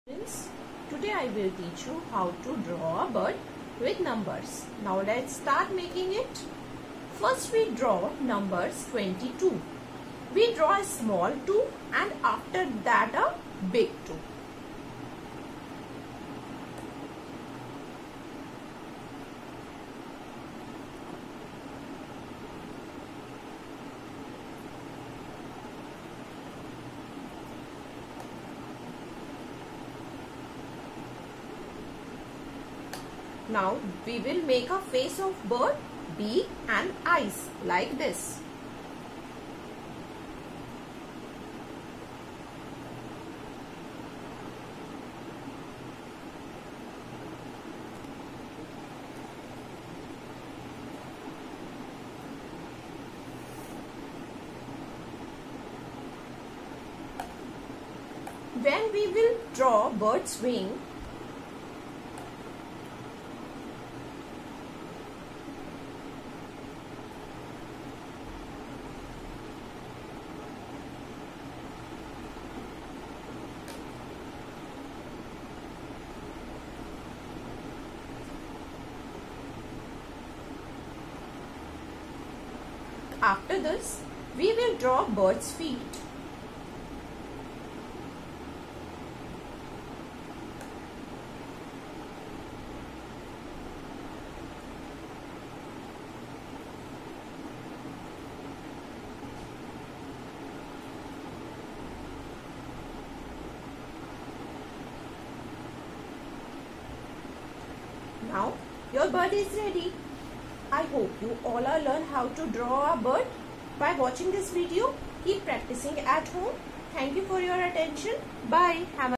Friends, today I will teach you how to draw a bird with numbers. Now let's start making it. First we draw numbers 22. We draw a small 2 and after that a big 2. Now we will make a face of bird, beak and eyes like this. When we will draw bird's wing, after this, we will draw bird's feet. Now your bird is ready. I hope you all are learn how to draw a bird by watching this video. Keep practicing at home. Thank you for your attention. Bye. Have a